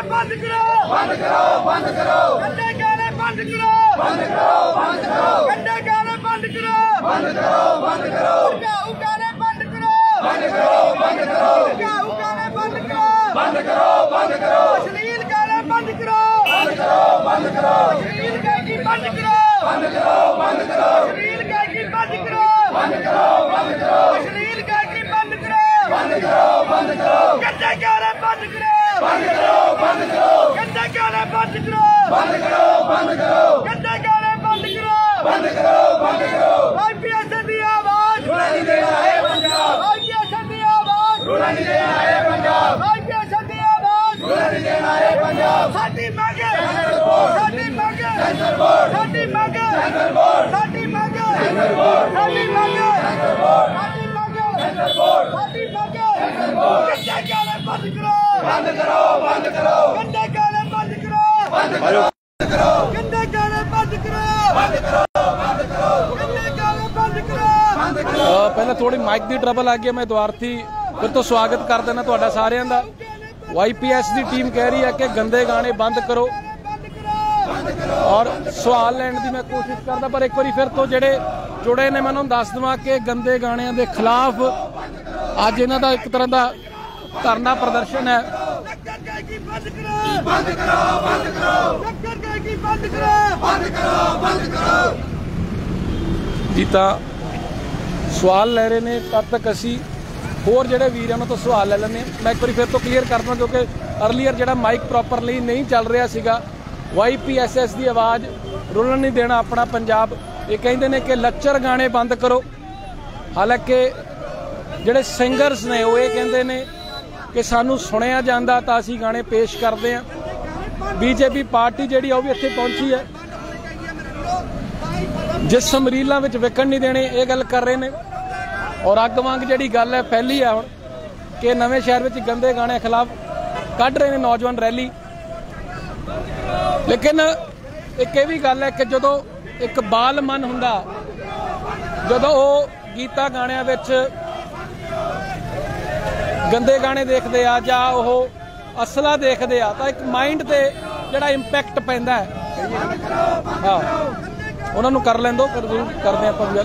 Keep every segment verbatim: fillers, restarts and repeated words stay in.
बंद करो बंद करो बंद करो गंदे गाने बंद करो बंद करो बंद करो गंदे गाने बंद करो बंद करो बंद करो उगाऊ गाने बंद करो बंद करो बंद करो उगाऊ गाने बंद करो बंद करो बंद करो अश्लील गाने बंद करो बंद करो बंद करो अश्लील गायकी बंद करो बंद करो बंद करो अश्लील गायकी बंद करो बंद करो बंद करो अश्लील गायकी बंद करो बंद करो बंद करो गंदे गाने बंद करो बंद करो बंद करो गंदे गाने बंद करो बंद करो बंद करो गंदे गाने बंद करो बंद करो बंद करो आईपीएस की आवाज रुला नहीं देना है पंजाब आईपीएस की आवाज रुला नहीं देना है पंजाब आईपीएस की आवाज रुला नहीं देना है पंजाब साडी मांग साडी मांग सेंटर बोर्ड साडी मांग सेंटर बोर्ड साडी मांग सेंटर बोर्ड साडी मांग सेंटर बोर्ड साडी मांग सेंटर बोर्ड साडी मांग सेंटर बोर्ड गंदे गाने बंद करो बंद करो बंद करो गंदे गाने बंद करो बंद करो करो गंदे गाने बंद करो बंद करो बंद करो गंदे गाने बंद करो बंद करो ਪਹਿਲਾਂ ਥੋੜੀ ਮਾਈਕ ਦੀ ਟਰਬਲ ਆ ਗਈ। ਮੈਂ ਦੁਆਰਥੀ ਫਿਰ ਤੋਂ ਸਵਾਗਤ ਕਰ ਦੇਣਾ ਤੁਹਾਡਾ ਸਾਰਿਆਂ ਦਾ। ਵਾਈਪੀਐਸ ਦੀ ਟੀਮ ਕਹਿ ਰਹੀ ਹੈ ਕਿ ਗੰਦੇ ਗਾਣੇ ਬੰਦ ਕਰੋ ਔਰ ਸਵਾਲ ਲੈਣ ਦੀ ਮੈਂ ਕੋਸ਼ਿਸ਼ ਕਰਦਾ, ਪਰ ਇੱਕ ਵਾਰੀ ਫਿਰ ਤੋਂ ਜਿਹੜੇ ਜੁੜੇ ਨੇ ਮੈਨੂੰ ਦੱਸ ਦਵਾਂ ਕਿ ਗੰਦੇ ਗਾਣਿਆਂ ਦੇ ਖਿਲਾਫ ਅੱਜ ਇਹਨਾਂ ਦਾ ਇੱਕ ਤਰ੍ਹਾਂ ਦਾ ਧਰਨਾ ਪ੍ਰਦਰਸ਼ਨ ਹੈ। बंद करो बंद करो बंद करो टक्कर गायकी बंद करो बंद करो बंद करो जी। ਤਾਂ ਸਵਾਲ ਲੈ ਰਹੇ ਨੇ, ਤਦ ਤੱਕ ਅਸੀਂ ਹੋਰ ਜਿਹੜੇ ਵੀਰਾਂ ਨੂੰ ਤੋਂ ਸਵਾਲ ਲੈ ਲੈਂਦੇ ਹਾਂ। ਮੈਂ ਇੱਕ ਵਾਰੀ ਫਿਰ ਤੋਂ ਕਲੀਅਰ ਕਰ ਦਵਾਂ ਕਿਉਂਕਿ ਅਰਲੀਅਰ ਜਿਹੜਾ ਮਾਈਕ ਪ੍ਰੋਪਰਲੀ ਨਹੀਂ ਚੱਲ ਰਿਹਾ ਸੀਗਾ। ਵਾਈ ਪੀ ਐਸ ਐਸ ਦੀ ਆਵਾਜ਼ ਰੁਲਣ ਨਹੀਂ ਦੇਣਾ ਆਪਣਾ ਪੰਜਾਬ। ਇਹ ਕਹਿੰਦੇ ਨੇ ਕਿ ਲੱਚਰ ਗਾਣੇ ਬੰਦ ਕਰੋ, ਹਾਲਾਂਕਿ ਜਿਹੜੇ ਸਿੰਗਰਸ ਨੇ ਉਹ ਇਹ ਕਹਿੰਦੇ ਨੇ ਕਿ ਸਾਨੂੰ ਸੁਣਿਆ ਜਾਂਦਾ ਤਾਂ ਅਸੀਂ ਗਾਣੇ ਪੇਸ਼ ਕਰਦੇ ਹਾਂ। ਬੀਜੇਪੀ ਪਾਰਟੀ ਜਿਹੜੀ ਉਹ ਵੀ ਇੱਥੇ ਪਹੁੰਚੀ ਹੈ, ਜਿਸ ਸਮਰੀਲਾਂ ਵਿੱਚ ਵਿਕਣ ਨਹੀਂ ਦੇਣੇ ਇਹ ਗੱਲ ਕਰ ਰਹੇ ਨੇ। ਔਰ ਅੱਗ ਵਾਂਗ ਜਿਹੜੀ ਗੱਲ ਹੈ ਫੈਲੀ ਹੈ ਹੁਣ ਕਿ ਨਵੇਂ ਸ਼ਹਿਰ ਵਿੱਚ ਗੰਦੇ ਗਾਣੇ ਖਿਲਾਫ ਕੱਢ ਰਹੇ ਨੇ ਨੌਜਵਾਨ ਰੈਲੀ। ਲੇਕਿਨ ਇੱਕ ਇਹ ਵੀ ਗੱਲ ਹੈ ਕਿ ਜਦੋਂ ਇੱਕ ਬਾਲ ਮਨ ਹੁੰਦਾ, ਜਦੋਂ ਉਹ ਗੀਤਾਂ ਗਾਣਿਆਂ ਵਿੱਚ ਗੰਦੇ ਗਾਣੇ ਦੇਖਦੇ ਆ ਜਾਂ ਉਹ ਅਸਲਾ ਦੇਖਦੇ ਆ ਤਾਂ ਇੱਕ ਮਾਈਂਡ ਤੇ ਜਿਹੜਾ ਇੰਪੈਕਟ ਪੈਂਦਾ ਹੈ। ਹਾਂ, ਉਹਨਾਂ ਨੂੰ ਕਰ ਲੈਣ ਦਿਓ, ਫਿਰ ਜ਼ਰੂਰ ਕਰਦੇ ਆਪਾਂ ਗੱਲ।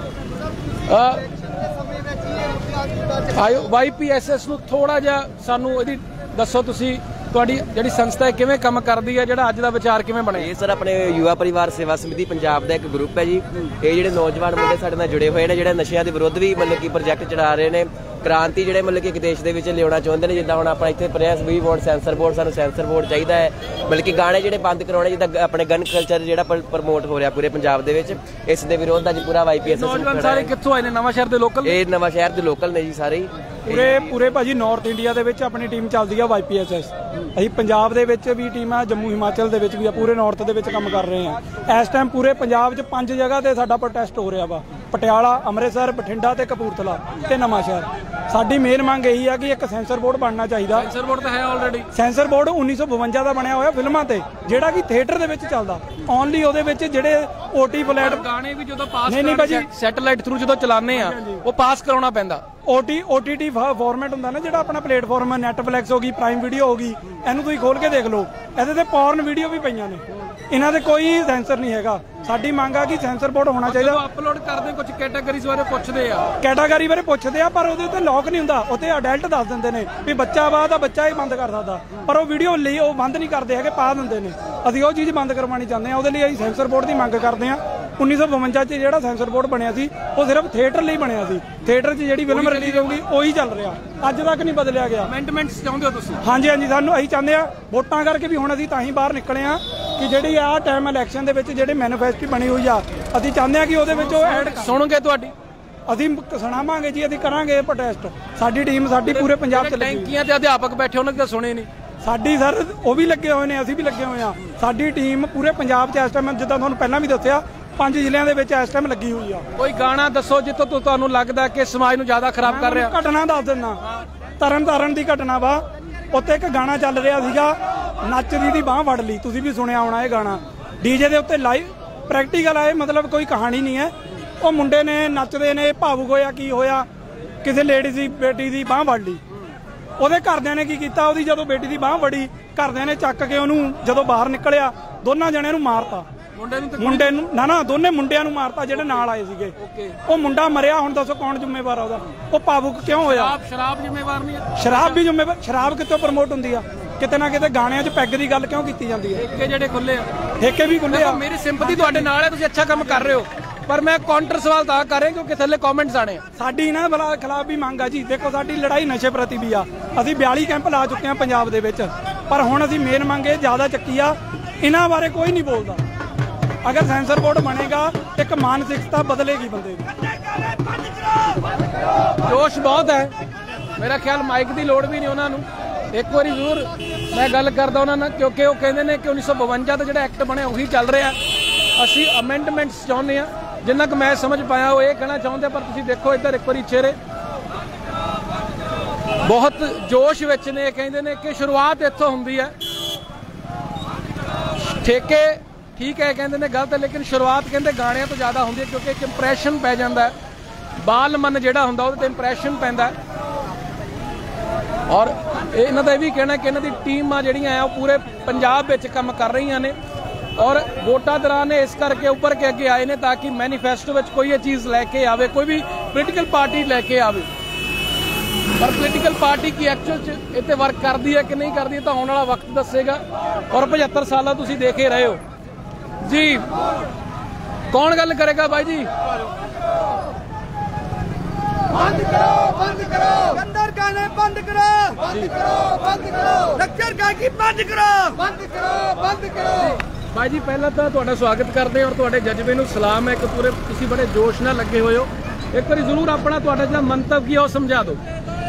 ਆਇਓ ਵਾਈ ਪੀ ਐਸ ਐਸ ਨੂੰ ਥੋੜਾ ਜਿਹਾ ਸਾਨੂੰ ਇਹਦੀ ਦੱਸੋ, ਤੁਸੀਂ ਤੁਹਾਡੀ ਜਿਹੜੀ ਸੰਸਥਾ ਹੈ ਕਿਵੇਂ ਕੰਮ ਕਰਦੀ ਹੈ, ਜਿਹੜਾ ਅੱਜ ਦਾ ਵਿਚਾਰ ਕਿਵੇਂ ਬਣਿਆ? ਇਹ ਸਰ ਆਪਣੇ ਯੁਵਾ ਪਰਿਵਾਰ ਸੇਵਾ ਸਮਿਤੀ ਪੰਜਾਬ ਦਾ ਇੱਕ ਗਰੁੱਪ ਹੈ ਜੀ। ਇਹ ਜਿਹੜੇ ਨੌਜਵਾਨ ਮੁੰਡੇ ਸਾਡੇ ਨਾਲ ਜੁੜੇ ਹੋਏ ਨੇ, ਜਿਹੜੇ ਨਸ਼ਿਆਂ ਦੇ ਵਿਰੁੱਧ ਵੀ ਮਤਲਬ ਕਿ ਪ੍ਰੋਜੈਕਟ ਚਲਾ ਰਹੇ ਨੇ, ਕ੍ਰਾਂਤੀ ਜਿਹੜੇ ਮਤਲਬ ਕਿ ਇੱਕ ਦੇਸ਼ ਦੇ ਵਿੱਚ ਲਿਆਉਣਾ ਚਾਹੁੰਦੇ ਨੇ। ਜਿੱਦਾਂ ਹੁਣ ਆਪਾਂ ਇੱਥੇ ਪ੍ਰੈਸ ਵੀ ਬੋਰਡ ਸੈਂਸਰ ਬੋਰਡ, ਸਾਨੂੰ ਸੈਂਸਰ ਬੋਰਡ ਚਾਹੀਦਾ ਹੈ। ਮਤਲਬ ਕਿ ਗਾਣੇ ਜਿਹੜੇ ਬੰਦ ਕਰਾਉਣੇ, ਜਿੱਦਾਂ ਆਪਣੇ ਗਨ ਕਲਚਰ ਜਿਹੜਾ ਪ੍ਰਮੋਟ ਹੋ ਰਿਹਾ ਪੂਰੇ ਪੰਜਾਬ ਦੇ ਵਿੱਚ, ਇਸ ਦੇ ਵਿਰੋਧ ਅੱਜ ਪੂਰਾ ਵਾਈ ਪੀ ਐਸ ਐਸ ਨੌਜਵਾਨ ਸਾਰੇ ਕਿੱਥੋਂ ਆਏ ਨੇ? ਨਵਾਂ ਸ਼ਹਿਰ ਦੇ ਲੋਕਲ? ਇਹ ਨਵਾਂ ਸ਼ਹਿਰ ਦੇ ਲੋਕਲ ਨੇ ਜੀ ਸਾਰੇ ਹੀ। ਪੂਰੇ ਪੂਰੇ ਭਾਜੀ ਨਾਰਥ ਇੰਡੀਆ ਦੇ ਵਿੱਚ ਆਪਣੀ ਟੀਮ ਚੱਲਦੀ ਆ ਵਾਈ ਪੀ ਐਸ ਐਸ। ਅਸੀਂ ਪੰਜਾਬ ਦੇ ਵਿੱਚ ਵੀ ਟੀਮ ਆ, ਜੰਮੂ ਹਿਮਾਚਲ ਦੇ ਵਿੱਚ ਵੀ ਆ, ਪੂਰੇ ਨਾਰਥ ਦੇ ਵਿੱਚ ਕੰਮ ਕਰ ਰਹੇ ਆ। ਇਸ ਟਾਈਮ ਪੂਰੇ ਪੰਜਾਬ 'ਚ ਪੰਜ ਜਗ੍ਹਾ ਤੇ ਸਾਡਾ ਪ੍ਰੋਟੈਸਟ ਹੋ ਰਿਹਾ ਵਾ, ਪਟਿਆਲਾ, ਅੰਮ੍ਰਿਤਸਰ, ਬਠਿੰਡਾ ਤੇ ਕਪੂਰਥਲਾ ਤੇ ਨਵਾਂ ਸ਼ਹਿਰ। ਸਾਡੀ ਮੇਨ ਮੰਗ ਇਹੀ ਆ ਕਿ ਇੱਕ ਸੈਂਸਰ ਬੋਰਡ ਬਣਨਾ ਚਾਹੀਦਾ। ਸੈਂਸਰ ਬੋਰਡ ਤਾਂ ਹੈ ਆਲਰੇਡੀ। ਸੈਂਸਰ ਬੋਰਡ ਉੱਨੀ ਸੌ ਬਵੰਜਾ ਦਾ ਬਣਿਆ ਹੋਇਆ ਫਿਲਮਾਂ ਤੇ, ਜਿਹੜਾ ਕਿ ਥੀਏਟਰ ਦੇ ਵਿੱਚ ਚੱਲਦਾ। ਓਨਲੀ ਉਹਦੇ ਵਿੱਚ ਜਿਹੜੇ ਓਟੀ ਫਲੈਟ ਗਾਣੇ ਵੀ ਜਦੋਂ ਪਾਸ ਨਹੀਂ ਨਹੀਂ ਭਾਜੀ ਸੈਟੇਲਾਈਟ ਥਰੂ ਜਦੋਂ ਚਲਾਉਂਦੇ ਆ ਉਹ ਪਾਸ ਕਰਾਉਣਾ ਪੈਂਦਾ। ਓਟੀ ਓਟੀਟੀ ਫਾਰਮੈਟ ਹੁੰਦਾ ਨਾ, ਜਿਹੜਾ ਆਪਣਾ ਪਲੇਟਫਾਰਮ ਹੈ, ਨੈਟਫਲਿਕਸ ਹੋ ਗਈ, ਪ੍ਰਾਈਮ ਵੀਡੀਓ ਹੋ ਗਈ, ਇਹਨੂੰ ਤੁਸੀਂ ਖੋਲ ਕੇ ਦੇਖ ਲਓ, ਇਹਦੇ ਤੇ ਪੌਰਨ ਵੀਡੀਓ ਵੀ ਪਈਆਂ ਨੇ। ਇਹਨਾਂ ਦੇ ਕੋਈ ਸੈਂਸਰ ਨਹੀਂ ਹੈਗਾ। ਸਾਡੀ ਮੰਗ ਆ ਕਿ ਸੈਂਸਰ ਬੋਰਡ ਹੋਣਾ ਚਾਹੀਦਾ। ਅਪਲੋਡ ਕਰਦੇ ਕੁਝ ਕੈਟਾਗਰੀਜ਼ ਬਾਰੇ ਪੁੱਛਦੇ ਆ, ਕੈਟਾਗਰੀ ਬਾਰੇ ਪੁੱਛਦੇ ਆ, ਪਰ ਉਹਦੇ ਉੱਤੇ ਲੌਕ ਨਹੀਂ ਹੁੰਦਾ। ਉੱਤੇ ਅਡਲਟ ਦੱਸ ਦਿੰਦੇ ਨੇ ਵੀ ਬੱਚਾ ਵਾ ਤਾਂ ਬੱਚਾ ਹੀ ਬੰਦ ਕਰ ਸਕਦਾ, ਪਰ ਉਹ ਵੀਡੀਓ ਲਈ ਉਹ ਬੰਦ ਨਹੀਂ ਕਰਦੇ ਹੈਗੇ, ਪਾ ਦਿੰਦੇ ਨੇ। ਅਸੀਂ ਉਹ ਚੀਜ਼ ਬੰਦ ਕਰਵਾਉਣੀ ਚਾਹੁੰਦੇ ਆ। ਉਹਦੇ ਲਈ ਅਸੀਂ ਸੈਂਸਰ ਬੋਰਡ ਦੀ ਮੰਗ ਕਰਦੇ ਆ। ਉੱਨੀ ਸੌ ਬਵੰਜਾ 'ਚ ਜਿਹੜਾ ਸੈਂਸਰ ਬੋਰਡ ਬਣਿਆ ਸੀ ਉਹ ਸਿਰਫ ਥੀਏਟਰ ਲਈ ਬਣਿਆ ਸੀ। ਥੀਏਟਰ 'ਚ ਜਿਹੜੀ ਫਿਲਮ ਰਿਲੀਜ਼ ਹੋਊਗੀ ਉਹੀ ਚੱਲ ਰਿਹਾ, ਅੱਜ ਤੱਕ ਨਹੀਂ ਬਦਲਿਆ ਗਿਆ। ਅਮੈਂਡਮੈਂਟਸ ਚਾਹੁੰਦੇ ਹੋ ਤੁਸੀਂ? ਹਾਂਜੀ ਹਾਂਜੀ, ਸਾਨੂੰ ਅਸੀਂ ਚਾਹੁੰਦੇ ਆ ਵੋਟਾਂ ਕਰਕੇ ਵੀ ਹੁਣ ਅਸੀਂ ਤਾਂ ਹੀ ਬਾਹਰ ਨਿਕਲੇ ਆ ਕਿ ਜਿਹੜੀ ਆ ਟਾਈਮ ਇਲੈਕਸ਼ਨ ਦੇ ਵਿੱਚ ਜਿਹੜੇ ਮੈਨੀਫੈਸਟੋ ਬਣੀ ਹੋਈ ਆ, ਅਸੀਂ ਚਾਹੁੰਦੇ ਆ ਕਿ ਉਹਦੇ ਵਿੱਚ ਉਹ ਐਡ ਸੁਣੋਗੇ ਤੁਹਾਡੀ। ਅਸੀਂ ਸੁਣਾਵਾਂਗੇ ਜੀ, ਅਸੀਂ ਕਰਾਂਗੇ ਪ੍ਰੋਟੈਸਟ। ਸਾਡੀ ਟੀਮ ਸਾਡੀ ਪੂਰੇ ਪੰਜਾਬ 'ਚ ਲੱਗੀ। ਟੈਂਕੀਆਂ ਤੇ ਅਧਿਆਪਕ ਬੈਠੇ ਉਹਨਾਂ ਦੀ ਤਾਂ ਸੁਣੇ ਨਹੀਂ। ਸਾਡੀ ਸਰ ਉਹ ਵੀ ਲੱਗੇ ਹੋਏ ਨੇ, ਅਸੀਂ ਵੀ ਲੱਗੇ ਹੋਏ ਆ। ਸਾਡੀ ਟੀਮ ਪੂਰੇ ਪੰਜਾਬ 'ਚ ਇਸ ਟਾਈਮ, ਜਿੱਦਾਂ ਤੁਹਾਨੂੰ ਪਹਿਲਾਂ ਵੀ ਦੱਸਿਆ, ਪੰਜ ਜ਼ਿਲ੍ਹਿਆਂ ਦੇ ਵਿੱਚ ਇਸ ਟਾਈਮ ਲੱਗੀ ਹੋਈ ਆ। ਕੋਈ ਗਾਣਾ ਦੱਸੋ ਜਿੱਥੋਂ ਤੋਂ ਤੁਹਾਨੂੰ ਲੱਗਦਾ ਕਿ ਸਮਾਜ ਨੂੰ ਜ਼ਿਆਦਾ ਖਰਾਬ ਕਰ ਰਿਹਾ। ਘਟਨਾ ਦੱਸ ਦਿੰਦਾ, ਤਰਨ ਤਾਰਨ ਦੀ ਘਟਨਾ ਵਾ। ਉੱਥੇ ਇੱਕ ਗਾਣਾ ਚੱਲ ਰਿਹਾ ਸੀਗਾ, ਨੱਚਦੀ ਦੀ ਬਾਂਹ ਫੜ ਲਈ, ਤੁਸੀਂ ਵੀ ਸੁਣਿਆ ਹੋਣਾ ਇਹ ਗਾਣਾ। ਡੀਜੇ ਦੇ ਉੱਤੇ ਲਾਈਵ ਪ੍ਰੈਕਟੀਕਲ ਆ ਇਹ, ਮਤਲਬ ਕੋਈ ਕਹਾਣੀ ਨਹੀਂ ਹੈ। ਉਹ ਮੁੰਡੇ ਨੇ ਨੱਚਦੇ ਨੇ, ਭਾਵੁਕ ਹੋਇਆ, ਕੀ ਹੋਇਆ, ਕਿਸੇ ਲੇਡੀ ਦੀ ਬੇਟੀ ਦੀ ਬਾਂਹ ਫੜ ਲਈ। ਉਹਦੇ ਘਰਦਿਆਂ ਨੇ ਕੀ ਕੀਤਾ, ਉਹਦੀ ਜਦੋਂ ਬੇਟੀ ਦੀ ਬਾਹ ਵੜੀ ਘਰਦਿਆਂ ਨੇ ਚੱਕ ਕੇ ਉਹਨੂੰ ਜਦੋਂ ਬਾਹਰ ਨਿਕਲਿਆ ਦੋਨਾਂ ਜਣਿਆਂ ਨੂੰ ਮਾਰਤਾ। ਮੁੰਡੇ ਨੂੰ ਮੁੰਡੇ ਨੂੰ ਨਾ ਨਾ ਦੋਨੇ ਮੁੰਡਿਆਂ ਨੂੰ ਮਾਰਤਾ ਜਿਹੜੇ ਨਾਲ ਆਏ ਸੀਗੇ। ਉਹ ਮੁੰਡਾ ਮਰਿਆ, ਹੁਣ ਦੱਸੋ ਕੌਣ ਜ਼ਿੰਮੇਵਾਰ ਆ ਉਹਦਾ? ਉਹ ਭਾਵੁਕ ਕਿਉਂ ਹੋਇਆ? ਸ਼ਰਾਬ ਜ਼ਿੰਮੇਵਾਰ ਨਹੀਂ ਹੈ? ਸ਼ਰਾਬ ਵੀ ਜ਼ਿੰਮੇਵਾਰ। ਸ਼ਰਾਬ ਕਿੱਥੋਂ ਪ੍ਰਮੋਟ ਹੁੰਦੀ ਆ? ਕਿਤੇ ਨਾ ਕਿਤੇ ਗਾਣਿਆਂ 'ਚ ਪੈਗ ਦੀ ਗੱਲ ਕਿਉਂ ਕੀਤੀ ਜਾਂਦੀ ਹੈ? ਠੇਕੇ ਜਿਹੜੇ ਖੁੱਲੇ ਆ, ਠੇਕੇ ਵੀ ਖੁੱਲੇ ਆ। ਮੇਰੀ ਸਿੰਪਥੀ ਤੁਹਾਡੇ ਨਾਲ ਹੈ, ਤੁਸੀਂ ਅੱਛਾ ਕੰਮ ਕਰ ਰਹੇ ਹੋ, ਪਰ ਮੈਂ ਕਾਊਂਟਰ ਸਵਾਲ ਤਾਂ ਕਰ ਰਿਹਾ ਕਿਉਂਕਿ ਥੱਲੇ ਕਮੈਂਟਸ ਆਣੇ ਆ। ਸਾਡੀ ਨਾ ਬਲਾ ਖਿਲਾਫ ਵੀ ਮੰਗ ਆ ਜੀ। ਦੇਖੋ ਸਾਡੀ ਲੜਾਈ ਨਸ਼ੇ ਪ੍ਰਤੀ ਵੀ ਆ। ਅਸੀਂ ਬਿਆਲੀ ਕੈਂਪ ਲਾ ਚੁੱਕੇ ਆ ਪੰਜਾਬ ਦੇ ਵਿੱਚ, ਪਰ ਹੁਣ ਅਸੀਂ ਮੇਨ ਮੰਗ ਇਹ ਜ਼ਿਆਦਾ ਚੱਕੀ ਆ, ਇਹਨਾਂ ਬਾਰੇ ਕੋਈ ਨਹੀਂ ਬੋਲਦਾ। ਅਗਰ ਸੈਂਸਰ ਬੋਰਡ ਬਣੇਗਾ ਇੱਕ ਮਾਨਸਿਕਤਾ ਬਦਲੇਗੀ ਬੰਦੇ ਦੀ। ਜੋਸ਼ ਬਹੁਤ ਹੈ, ਮੇਰਾ ਖਿਆਲ ਮਾਈਕ ਦੀ ਲੋੜ ਵੀ ਨਹੀਂ ਉਹਨਾਂ ਨੂੰ। ਇੱਕ ਵਾਰੀ ਜ਼ਰੂਰ ਮੈਂ ਗੱਲ ਕਰਦਾ ਉਹਨਾਂ ਨਾਲ, ਕਿਉਂਕਿ ਉਹ ਕਹਿੰਦੇ ਨੇ ਕਿ ਉੱਨੀ ਸੌ ਬਵੰਜਾ ਦਾ ਜਿਹੜਾ ਐਕਟ ਬਣਿਆ ਉਹੀ ਚੱਲ ਰਿਹਾ। ਅਸੀਂ ਅਮੈਂਡਮੈਂਟਸ ਚਾਹੁੰਦੇ ਆ, ਜਿੰਨਾ ਕੁ ਮੈਂ ਸਮਝ ਪਾਇਆ ਉਹ ਇਹ ਕਹਿਣਾ ਚਾਹੁੰਦੇ, ਪਰ ਤੁਸੀਂ ਦੇਖੋ ਇੱਧਰ ਇੱਕ ਵਾਰੀ ਚਿਹਰੇ ਬਹੁਤ ਜੋਸ਼ ਵਿੱਚ ਨੇ। ਇਹ ਕਹਿੰਦੇ ਨੇ ਕਿ ਸ਼ੁਰੂਆਤ ਇੱਥੋਂ ਹੁੰਦੀ ਹੈ। ਠੇਕੇ ਠੀਕ ਹੈ ਕਹਿੰਦੇ ਨੇ ਗਲਤ ਹੈ, ਲੇਕਿਨ ਸ਼ੁਰੂਆਤ ਕਹਿੰਦੇ ਗਾਣਿਆਂ ਤੋਂ ਜ਼ਿਆਦਾ ਹੁੰਦੀ ਹੈ, ਕਿਉਂਕਿ ਇੱਕ ਇੰਪ੍ਰੈਸ਼ਨ ਪੈ ਜਾਂਦਾ ਹੈ। ਬਾਲ ਮਨ ਜਿਹੜਾ ਹੁੰਦਾ ਉਹਦੇ ਤੇ ਇੰਪ੍ਰੈਸ਼ਨ ਪੈਂਦਾ ਹੈ। ਔਰ ਇਹਨਾਂ ਦਾ ਇਹ ਵੀ ਕਹਿਣਾ ਕਿ ਇਹਨਾਂ ਦੀ ਟੀਮਾਂ ਜਿਹੜੀਆਂ ਆ ਉਹ ਪੂਰੇ ਪੰਜਾਬ ਵਿੱਚ ਕੰਮ ਕਰ ਰਹੀਆਂ ਨੇ, ਔਰ ਵੋਟਾਂ ਦੌਰਾਨ ਇਸ ਕਰਕੇ ਉੱਪਰ ਕੇ ਅੱਗੇ ਆਏ ਨੇ ਤਾਂ ਕਿ ਮੈਨੀਫੈਸਟੋ ਵਿੱਚ ਕੋਈ ਇਹ ਚੀਜ਼ ਲੈ ਕੇ ਆਵੇ, ਕੋਈ ਵੀ ਪੋਲੀਟੀਕਲ ਪਾਰਟੀ ਲੈ ਕੇ ਆਵੇ। ਪਰ ਪੋਲੀਟੀਕਲ ਪਾਰਟੀ ਕੀ ਐਕਚੁਅਲ 'ਚ ਇੱਥੇ ਵਰਕ ਕਰਦੀ ਹੈ ਕਿ ਨਹੀਂ ਕਰਦੀ ਤਾਂ ਆਉਣ ਵਾਲਾ ਵਕਤ ਦੱਸੇਗਾ। ਔਰ ਪਝੱਤਰ ਸਾਲਾਂ ਤੁਸੀਂ ਦੇਖੇ ਰਹੇ ਹੋ ਜੀ। ਕੌਣ ਗੱਲ ਕਰੇਗਾ ਬਾਈ ਜੀ? ਬੰਦ ਕਰੋ, ਬੰਦ ਕਰੋ, ਗੰਦਰ ਗਾਣੇ ਬੰਦ ਕਰੋ, ਬੰਦ ਕਰੋ, ਬੰਦ ਕਰੋ, ਲੱਚਰ ਗਾਇਕੀ ਬੰਦ ਕਰੋ, ਬੰਦ ਕਰੋ, ਬੰਦ ਕਰੋ। ਬਾਈ ਜੀ ਪਹਿਲਾਂ ਤਾਂ ਤੁਹਾਡਾ ਸਵਾਗਤ ਕਰਦੇ ਹਾਂ ਔਰ ਤੁਹਾਡੇ ਜਜ਼ਬੇ ਨੂੰ ਸਲਾਮ ਹੈ ਕਿ ਪੂਰੇ ਤੁਸੀਂ ਬੜੇ ਜੋਸ਼ ਨਾਲ ਲੱਗੇ ਹੋਏ ਹੋ। ਇੱਕ ਵਾਰੀ ਜ਼ਰੂਰ ਆਪਣਾ ਤੁਹਾਡਾ ਜਿਹੜਾ ਮੰਤਵ ਕੀ ਹੈ ਉਹ ਸਮਝਾ ਦਿਓ।